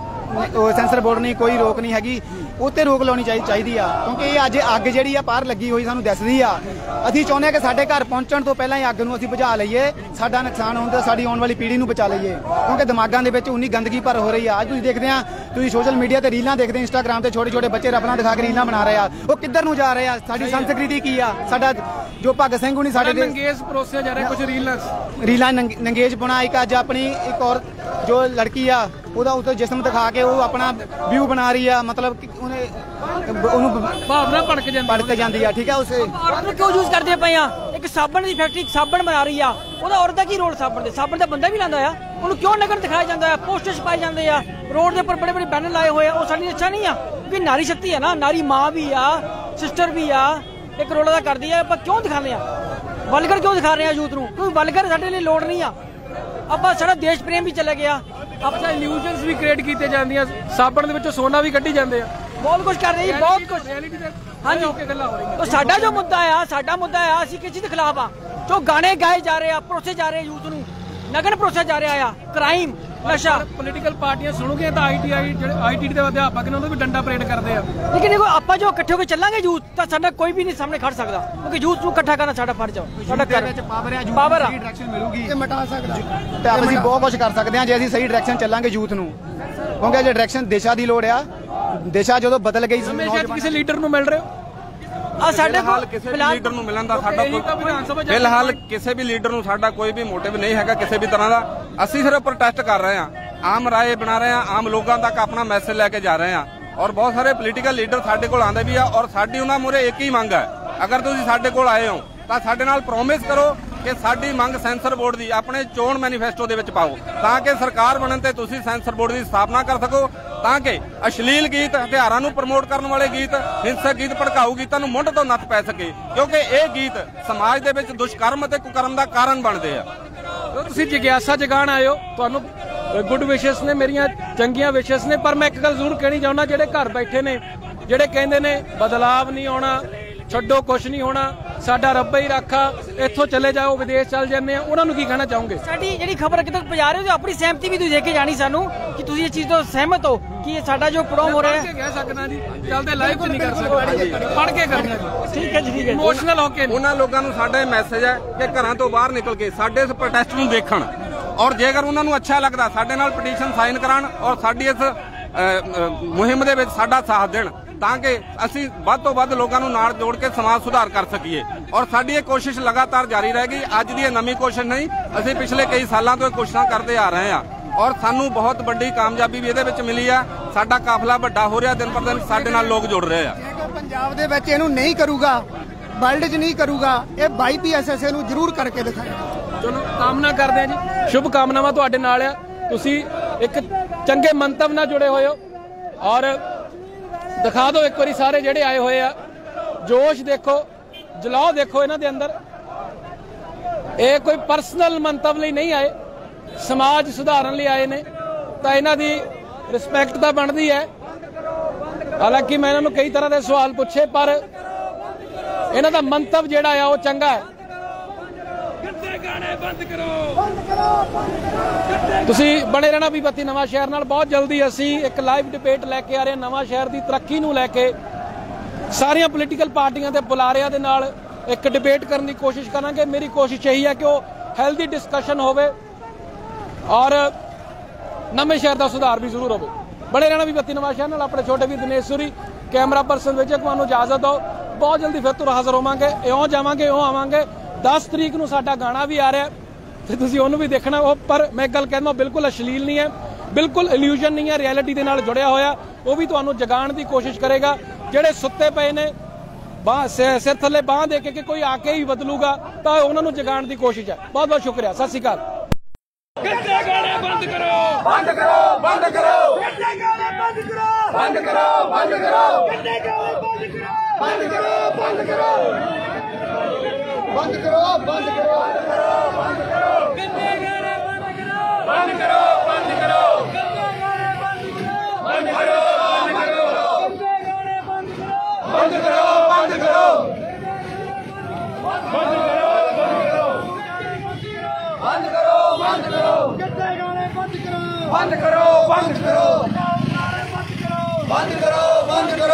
ਸੈਂਸਰ ਬੋਰਡ ਨਹੀਂ ਕੋਈ ਰੋਕ ਨਹੀਂ ਹੈਗੀ ਉੱਤੇ ਰੋਕ ਲਾਉਣੀ ਚਾਹੀਦੀ ਆ ਕਿਉਂਕਿ ਇਹ ਅੱਜ ਅੱਗ ਜਿਹੜੀ ਆ ਬਾਹਰ ਲੱਗੀ ਹੋਈ ਸਾਨੂੰ ਦਿਸਦੀ ਆ ਅਸੀਂ ਚਾਹੁੰਦੇ ਆ ਕਿ ਸਾਡੇ ਘਰ ਪਹੁੰਚਣ ਤੋਂ ਪਹਿਲਾਂ ਹੀ ਅੱਗ ਨੂੰ ਅਸੀਂ ਬੁਝਾ ਲਈਏ ਸਾਡਾ ਨੁਕਸਾਨ ਹੋਣ ਤੋਂ ਸਾਡੀ ਆਉਣ ਵਾਲੀ ਪੀੜ੍ਹੀ ਨੂੰ ਬਚਾ ਲਈਏ ਕਿਉਂਕਿ ਦਿਮਾਗਾਂ ਦੇ ਵਿੱਚ ਉਨੀ ਗੰਦਗੀ ਭਰ ਹੋ ਰਹੀ ਆ ਅੱਜ ਤੁਸੀਂ ਦੇਖਦੇ ਆ ਤੁਸੀਂ ਸੋਸ਼ਲ ਮੀਡੀਆ ਤੇ ਰੀਲਾਂ ਦੇਖਦੇ ਇੰਸਟਾਗ੍ਰਾਮ ਤੇ ਛੋਟੇ ਛੋਟੇ ਬੱਚੇ ਰਬੜਾਂ ਦਿਖਾ ਕੇ ਰੀਲਾਂ ਬਣਾ ਰਹੇ ਆ ਉਹ ਕਿੱਧਰ ਨੂੰ ਜਾ ਰਹੇ ਆ ਸਾਡੀ ਸੰਸਕ੍ਰਿਤੀ ਕੀ ਆ ਸਾਡਾ ਜੋ ਭਗਤ ਸਿੰਘ ਹੁਣੀ ਸਾਡੇ ਦੇ ਨੰਗੇਜ ਪਰੋਸਿਆ ਜਾ ਰਿਹਾ ਕੁਝ ਰੀਲਾਂ ਰੀਲਾਂ ਨੰਗੇਜ ਬਣਾ ਇੱਕ ਅੱਜ ਆਪਣੀ ਇੱਕ ਔਰ ਜੋ ਲੜਕੀ ਆ ਉਹਦਾ ਉੱਤੇ ਜਿਸਮ ਦਿਖਾ ਕੇ ਉਹ ਆਪਣਾ ਵਿਊ ਬਣਾ ਰਹੀ ਆ ਮਤਲਬ ਉਹਨੇ ਉਹਨੂੰ ਭਾਵਨਾ ਭੜਕ ਜਾਂਦੀ ਭੜਕ ਜਾਂਦੀ ਆ ਠੀਕ ਆ ਉਸੇ ਔਰਤ ਨੂੰ ਕਿਉਂ ਯੂਜ਼ ਕਰਦੇ ਪਏ ਆ ਇੱਕ ਸਾਬਣ ਦੀ ਫੈਕਟਰੀ ਸਾਬਣ ਬਣਾ ਰਹੀ ਆ ਉਹਦਾ ਔਰਤ ਦਾ ਕੀ ਰੋਲ ਸਾਬਣ ਦੇ ਸਾਬਣ ਦਾ ਬੰਦਾ ਵੀ ਲਾਂਦਾ ਆ ਉਹਨੂੰ ਕਿਉਂ ਨਗਰ ਦਿਖਾਇਆ ਜਾਂਦਾ ਆ ਪੋਸਟਰਸ ਪਾਏ ਜਾਂਦੇ ਆ ਰੋਡ ਦੇ ਉੱਪਰ ਬੜੇ ਬੜੇ ਬੈਨਰ ਲਾਏ ਹੋਏ ਆ ਉਹ ਸਾਡੀ ਅੱਛਾ ਨਹੀਂ ਆ ਕਿਉਂਕਿ ਨਾਰੀ ਸ਼ਕਤੀ ਆ ਨਾ ਨਾਰੀ ਮਾਂ ਵੀ ਆ ਸਿਸਟਰ ਵੀ ਆ ਇੱਕ ਰੋਲ ਦਾ ਕਰਦੀ ਆ ਆਪਾਂ ਕਿਉਂ ਦਿਖਾਉਂਦੇ ਆ ਵਲਗਰ ਕਿਉਂ ਦਿਖਾ ਰਹੇ ਆ ਯੂਥ ਨੂੰ ਕਿਉਂਕਿ ਵਲਗਰ ਸਾਡੇ ਲਈ ਲੋੜ ਨਹੀਂ ਆ ਆਪਾਂ ਸਾਡਾ ਦੇਸ਼ ਪ੍ਰੇਮ ਵੀ ਚਲੇ ਗਿਆ ਆਪਣਾ ਇਲੂਜਨਸ ਵੀ ਕ੍ਰੀਏਟ ਕੀਤੇ ਜਾਂਦੀਆਂ ਸਾਬਣ ਦੇ ਵਿੱਚੋਂ ਸੋਨਾ ਵੀ ਕੱਢੀ ਜਾਂਦੇ ਆ ਬਹੁਤ ਕੁਝ ਕਰ ਰਹੇ ਜੀ ਬਹੁਤ ਕੁਝ ਹਾਂਜੀ ਓਕੇ ਗੱਲਾਂ ਹੋ ਰਹੀਆਂ ਉਹ ਸਾਡਾ ਜੋ ਮੁੱਦਾ ਆ ਸਾਡਾ ਮੁੱਦਾ ਆ ਅਸੀਂ ਕਿਸ ਚੀਜ਼ ਦੇ ਖਿਲਾਫ ਆ ਜੋ ਗਾਣੇ ਗਾਏ ਜਾ ਰਹੇ ਆ ਪਰੋਸੇ ਜਾ ਰਹੇ ਯੂਥ ਨੂੰ ਨਗਨ ਪਰੋਸਿਆ ਜਾ ਰਿਹਾ ਆ ਕ੍ਰਾਈਮ ਨਸ਼ਾ ਪੋਲੀਟੀਕਲ ਪਾਰਟੀਆਂ ਸੁਣੋਗੇ ਤਾਂ ਆਈਟੀਆਈ ਜਿਹੜੇ ਆਈਟੀਟੀ ਦੇ ਅਧਿਆਪਕ ਨੇ ਉਹਨਾਂ ਵੀ ਡੰਡਾ ਪਰੇਡ ਕਰਦੇ ਆ ਲੇਕਿਨ ਦੇਖੋ ਆਪਾਂ ਜੋ ਇਕੱਠੇ ਹੋ ਕੇ ਚੱਲਾਂਗੇ ਯੂਥ ਤਾਂ ਸਾਡਾ ਕੋਈ ਵੀ ਨਹੀਂ ਸਾਹਮਣੇ ਖੜ ਸਕਦਾ ਕਿਉਂਕਿ ਯੂਥ ਨੂੰ ਇਕੱਠਾ ਕਰਨਾ ਸਾਡਾ ਫਰਜ਼ ਆ ਸਾਡਾ ਕਰ ਪਾਵਰ ਹੈ ਪਾਵਰ ਆ ਡਾਇਰੈਕਸ਼ਨ ਮਿਲੂਗੀ ਇਹ ਮਿਟਾ ਸਕਦਾ ਤੇ ਅਸੀਂ ਬਹੁਤ ਕੁਝ ਕਰ ਸਕਦੇ ਹਾਂ ਜੇ ਅਸੀਂ ਸਹੀ ਡਾਇਰੈਕਸ਼ਨ ਚੱਲਾਂਗੇ ਯੂਥ ਨੂੰ ਕਿਉਂਕਿ ਜੇ ਡਾਇਰੈਕਸ਼ਨ ਦਿਸ਼ਾ ਦੀ ਲੋੜ ਆ ਦਿਸ਼ਾ ਜਦੋਂ ਬਦਲ ਗਈ ਕਿਸੇ ਲੀਡਰ ਨੂੰ ਮਿਲ ਰਹੇ ਹੋ ਆ ਸਾਡੇ ਕੋਲ ਕਿਸੇ ਵੀ ਲੀਡਰ ਨੂੰ ਮਿਲਣ ਦਾ ਸਾਡਾ ਕੋਈ ਫਿਲਹਾਲ ਕਿਸੇ ਵੀ ਲੀਡਰ ਨੂੰ ਸਾਡਾ ਕੋਈ ਵੀ ਮੋਟਿਵ ਨਹੀਂ ਹੈਗਾ ਕਿਸੇ ਵੀ ਤਰ੍ਹਾਂ ਦਾ ਅਸੀਂ ਸਿਰਫ ਪ੍ਰੋਟੈਸਟ ਕਰ ਰਹੇ ਹਾਂ ਆਮ ਰਾਏ ਬਣਾ ਰਹੇ ਹਾਂ ਆਮ ਲੋਕਾਂ ਤੱਕ ਆਪਣਾ ਮੈਸੇਜ ਲੈ ਕੇ ਜਾ ਰਹੇ ਹਾਂ ਔਰ ਬਹੁਤ ਸਾਰੇ ਪੋਲੀਟੀਕਲ ਲੀਡਰ ਸਾਡੇ ਕੋਲ ਆਉਂਦੇ ਵੀ ਆ ਔਰ ਸਾਡੀ ਉਹਨਾਂ ਮੂਹਰੇ ਇੱਕ ਹੀ ਮੰਗ ਹੈ ਅਗਰ ਤੁਸੀਂ ਸਾਡੇ ਕੋਲ ਆਏ ਹੋ ਤਾਂ ਸਾਡੇ ਨਾਲ ਪ੍ਰੋਮਿਸ ਕਰੋ ਕਿ ਸਾਡੀ ਮੰਗ ਸੈਂਸਰ ਬੋਰਡ ਦੀ ਆਪਣੇ ਚੋਣ ਮੈਨੀਫੈਸਟੋ ਦੇ ਵਿੱਚ ਪਾਓ ਤਾਂ ਕਿ ਸਰਕਾਰ ਬਣਨ ਤੇ ਤੁਸੀਂ ਸੈਂਸਰ ਬੋਰਡ ਦੀ ਸਥਾਪਨਾ ਕਰ ਸਕੋ ਤਾਂ ਕਿ ਅਸ਼ਲੀਲ ਗੀਤ ਹਥਿਆਰਾਂ ਨੂੰ ਪ੍ਰਮੋਟ ਕਰਨ ਵਾਲੇ ਗੀਤ ਹਿੰਸਕ ਗੀਤ ਭੜਕਾਊ ਗੀਤਾਂ ਨੂੰ ਮੁੱਢ ਤੋਂ ਨੱਥ ਪੈ ਸਕੇ ਕਿਉਂਕਿ ਇਹ ਗੀਤ ਸਮਾਜ ਦੇ ਵਿੱਚ ਦੁਸ਼ਕਰਮ ਅਤੇ ਕੁਕਰਮ ਦਾ ਕਾਰਨ ਬਣਦੇ ਆ ਤੁਸੀਂ ਜਿਗਿਆਸਾ ਜਗਾਣ ਆਏ ਹੋ ਤੁਹਾਨੂੰ ਗੁੱਡ ਵਿਸ਼ੇਸ ਨੇ, ਮੇਰੀਆਂ ਚੰਗੀਆਂ ਵਿਸ਼ੇਸ ਨੇ। ਪਰ ਮੈਂ ਇੱਕ ਗੱਲ ਜ਼ਰੂਰ ਕਹਿਣੀ ਚਾਹੁੰਦਾ, ਜਿਹੜੇ ਘਰ ਬੈਠੇ ਨੇ, ਜਿਹੜੇ ਕਹਿੰਦੇ ਨੇ ਬਦਲਾਵ ਨਹੀਂ ਆਉਣਾ, ਛੱਡੋ ਕੁਛ ਨਹੀਂ ਹੋਣਾ, ਸਾਡਾ ਰੱਬਾ ਹੀ ਰੱਖਾ, ਇੱਥੋਂ ਚਲੇ ਜਾਓ, ਵਿਦੇਸ਼ ਚੱਲ ਜਾਂਦੇ ਆ, ਉਹਨਾਂ ਨੂੰ ਕੀ ਕਹਿਣਾ ਚਾਹੋਗੇ? ਸਾਡੀ ਜਿਹੜੀ ਖਬਰ ਕਿਤੇ ਪਹੁੰਚਾ ਰਹੇ ਹੋ, ਆਪਣੀ ਸਹਿਮਤੀ ਵੀ ਤੁਸੀਂ ਦੇ ਕੇ ਜਾਣੀ ਸਾਨੂੰ ਕਿ ਤੁਸੀਂ ਇਸ ਚੀਜ਼ ਤੋਂ ਸਹਿਮਤ ਹੋ ਕਿ ਇਹ ਸਾਡਾ ਜੋ ਪ੍ਰੋਗਰਾਮ ਹੋ ਰਿਹਾ ਹੈ। ਕਹਿ ਸਕਦਾ ਜੀ, ਚੱਲਦੇ ਲਾਈਵ ਚ ਨਹੀਂ ਕਰ ਸਕਦੇ, ਪੜ੍ਹ ਕੇ ਕਰਨਾ ਜੀ। ਠੀਕ ਹੈ ਜੀ, ਠੀਕ ਹੈ। ਇਮੋਸ਼ਨਲ ਹੋ ਕੇ ਉਹਨਾਂ ਲੋਕਾਂ ਨੂੰ ਸਾਡਾ ਇਹ ਮੈਸੇਜ ਹੈ ਕਿ ਘਰਾਂ ਤੋਂ ਬਾਹਰ ਨਿਕਲ ਕੇ ਸਾਡੇ ਇਸ ਪ੍ਰੋਟੈਸਟ ਨੂੰ ਦੇਖਣ, ਔਰ ਜੇਕਰ ਉਹਨਾਂ ਨੂੰ ਅੱਛਾ ਲੱਗਦਾ ਸਾਡੇ ਨਾਲ ਪਟੀਸ਼ਨ ਸਾਈਨ ਕਰਾਉਣ ਔਰ ਸਾਡੀ ਇਸ ਮੁਹਿੰਮ ਦੇ ਵਿੱਚ ਸਾਡਾ ਸਾਥ ਦੇਣ, ਤਾਂ ਕਿ ਅਸੀਂ ਵੱਧ ਤੋਂ ਵੱਧ ਲੋਕਾਂ ਨੂੰ ਨਾਲ ਜੋੜ ਕੇ ਸਮਾਜ ਸੁਧਾਰ ਕਰ ਸਕੀਏ। ਔਰ ਸਾਡੀ ਇਹ ਕੋਸ਼ਿਸ਼ ਲਗਾਤਾਰ ਜਾਰੀ ਰਹੇਗੀ। ਅੱਜ ਦੀ ਇਹ ਨਵੀਂ ਕੋਸ਼ਿਸ਼ ਨਹੀਂ, ਅਸੀਂ ਪਿਛਲੇ ਕਈ ਸਾਲਾਂ ਤੋਂ ਇਹ ਕੋਸ਼ਿਸ਼ਾਂ ਕਰਦੇ ਆ ਰਹੇ ਹਾਂ ਔਰ ਸਾਨੂੰ ਬਹੁਤ ਵੱਡੀ ਕਾਮਯਾਬੀ ਵੀ ਇਹਦੇ ਵਿੱਚ ਮਿਲੀ ਆ। ਸਾਡਾ ਕਾਫਲਾ ਵੱਡਾ ਹੋ ਰਿਹਾ, ਦਿਨ ਪਰ ਦਿਨ ਸਾਡੇ ਨਾਲ ਲੋਕ ਜੁੜ ਰਹੇ ਆ। ਜੇਕਰ ਪੰਜਾਬ ਦੇ ਵਿੱਚ ਇਹਨੂੰ ਨਹੀਂ ਕਰੂਗਾ, ਵਰਲਡ 'ਚ ਨਹੀਂ ਕਰੂਗਾ, ਇਹ ਬਾਈ ਪੀ ਐਸ ਐਸ ਨੂੰ ਜ਼ਰੂਰ ਕਰਕੇ ਦਿਖਾਏਗਾ। ਚਲੋ ਕਾਮਨਾ ਕਰਦੇ ਆ ਜੀ, ਸ਼ੁਭ ਕਾਮਨਾਵਾਂ ਤੁਹਾਡੇ ਨਾਲ ਆ। ਤੁਸੀਂ ਇੱਕ ਚੰਗੇ ਮੰਤਵ ਨਾਲ ਜੁੜੇ ਹੋਏ ਹੋ ਔਰ ਦਿਖਾ ਦਿਓ ਇੱਕ ਵਾਰੀ ਸਾਰੇ ਜਿਹੜੇ ਆਏ ਹੋਏ ਆ, ਜੋਸ਼ ਦੇਖੋ, ਜਲਾਓ ਦੇਖੋ ਇਹਨਾਂ ਦੇ ਅੰਦਰ। ਇਹ ਕੋਈ ਪਰਸਨਲ ਮੰਤਵ ਲਈ ਨਹੀਂ ਆਏ, ਸਮਾਜ ਸੁਧਾਰਨ ਲਈ ਆਏ ਨੇ, ਤਾਂ ਇਹਨਾਂ ਦੀ ਰਿਸਪੈਕਟ ਤਾਂ ਬਣਦੀ ਹੈ। ਹਾਲਾਂਕਿ ਮੈਂ ਇਹਨਾਂ ਨੂੰ ਕਈ ਤਰ੍ਹਾਂ ਦੇ ਸਵਾਲ ਪੁੱਛੇ, ਪਰ ਇਹਨਾਂ ਦਾ ਮੰਤਵ ਜਿਹੜਾ ਆ ਉਹ ਚੰਗਾ ਹੈ। ਗਾਣੇ ਬੰਦ ਕਰੋ, ਤੁਸੀਂ ਬਣੇ ਰਹਿਣਾ ਵੀ ਬੱਤੀ ਨਵਾਂ ਸ਼ਹਿਰ ਨਾਲ। ਬਹੁਤ ਜਲਦੀ ਅਸੀਂ ਇੱਕ ਲਾਈਵ ਡਿਬੇਟ ਲੈ ਕੇ ਆ ਰਹੇ ਹਾਂ ਨਵਾਂ ਸ਼ਹਿਰ ਦੀ ਤਰੱਕੀ ਨੂੰ ਲੈ ਕੇ। ਸਾਰੀਆਂ ਪੋਲੀਟੀਕਲ ਪਾਰਟੀਆਂ ਦੇ ਬੁਲਾਰਿਆਂ ਦੇ ਨਾਲ ਇੱਕ ਡਿਬੇਟ ਕਰਨ ਦੀ ਕੋਸ਼ਿਸ਼ ਕਰਾਂਗੇ। ਮੇਰੀ ਕੋਸ਼ਿਸ਼ ਇਹੀ ਹੈ ਕਿ ਉਹ ਹੈਲਦੀ ਡਿਸਕਸ਼ਨ ਹੋਵੇ ਔਰ ਨਵੇਂ ਸ਼ਹਿਰ ਦਾ ਸੁਧਾਰ ਵੀ ਜ਼ਰੂਰ ਹੋਵੇ। ਬਣੇ ਰਹਿਣਾ ਵੀ ਬੱਤੀ ਨਵਾਂ ਸ਼ਹਿਰ ਨਾਲ। ਆਪਣੇ ਛੋਟੇ ਵੀ ਦਿਨੇਸ਼ ਸੂਰੀ, ਕੈਮਰਾ ਪਰਸਨ ਵਿਜੇ ਕੁਮਾਰ ਨੂੰ ਇਜਾਜ਼ਤ ਦਿਓ। ਬਹੁਤ ਜਲਦੀ ਫਿਰ ਤੋਂ ਹਾਜ਼ਰ ਹੋਵਾਂਗੇ, ਇਉਂ ਜਾਵਾਂਗੇ ਇਉਂ ਆਵਾਂਗੇ। ਦਸ ਤਰੀਕ ਨੂੰ ਸਾਡਾ ਗਾਣਾ ਵੀ ਆ ਰਿਹਾ ਤੇ ਤੁਸੀਂ ਉਹਨੂੰ ਵੀ ਦੇਖਣਾ। ਉਹ ਪਰ ਮੈਂ ਗੱਲ ਕਹਿੰਦਾ, ਬਿਲਕੁਲ ਅਸ਼ਲੀਲ ਨਹੀਂ ਹੈ, ਬਿਲਕੁਲ ਇਲੂਜ਼ਨ ਨਹੀਂ ਹੈ, ਰਿਐਲਿਟੀ ਦੇ ਨਾਲ ਜੁੜਿਆ ਹੋਇਆ। ਉਹ ਵੀ ਤੁਹਾਨੂੰ ਜਗਾਉਣ ਦੀ ਕੋਸ਼ਿਸ਼ ਕਰੇਗਾ। ਜਿਹੜੇ ਸੁੱਤੇ ਪਏ ਨੇ ਬਾਹ ਸਿਰ ਥੱਲੇ ਬਾਹ ਦੇ ਕੇ ਕਿ ਕੋਈ ਆ ਕੇ ਹੀ ਬਦਲੂਗਾ, ਤਾਂ ਉਹਨਾਂ ਨੂੰ ਜਗਾਉਣ ਦੀ ਕੋਸ਼ਿਸ਼ ਹੈ। ਬਹੁਤ ਬਹੁਤ ਸ਼ੁਕਰੀਆ, ਸਤਿ ਸ਼੍ਰੀ ਅਕਾਲ। ਗੱਡੇ ਗਾਣੇ ਬੰਦ ਕਰੋ, ਬੰਦ ਕਰੋ, ਬੰਦ ਕਰੋ, ਗੱਡੇ ਗਾਣੇ ਬੰਦ ਕਰੋ, ਬੰਦ ਕਰੋ, ਬੰਦ ਕਰੋ, ਗੱਡੇ ਗਾਣੇ ਬੰਦ ਕਰੋ, ਬੰਦ ਕਰੋ, ਬੰਦ ਕਰੋ, ਬੰਦ ਕਰੋ, ਬੰਦ ਕਰੋ, ਬੰਦ ਕਰੋ, ਗੱਡੇ ਗਾਣੇ ਬੰਦ ਕਰੋ, ਬੰਦ ਕਰੋ, ਬੰਦ ਕਰੋ, ਗੱਡੇ ਗਾਣੇ ਬੰਦ ਕਰੋ, ਬੰਦ ਕਰੋ, ਬੰਦ ਕਰੋ, ਗੱਡੇ ਗਾਣੇ ਬੰਦ ਕਰੋ, ਬੰਦ ਕਰੋ, ਬੰਦ ਕਰੋ, ਬੰਦ ਕਰੋ, ਬੰਦ ਕਰੋ, ਬੰਦ ਕਰੋ, ਗੱਡੇ ਗਾਣੇ ਬੰਦ ਕਰੋ, ਬੰਦ ਕਰੋ, ਬੰਦ ਕਰੋ, ਬੰਦ ਕਰੋ, ਬੰਦ ਕਰੋ, ਬੰਦ ਕਰੋ।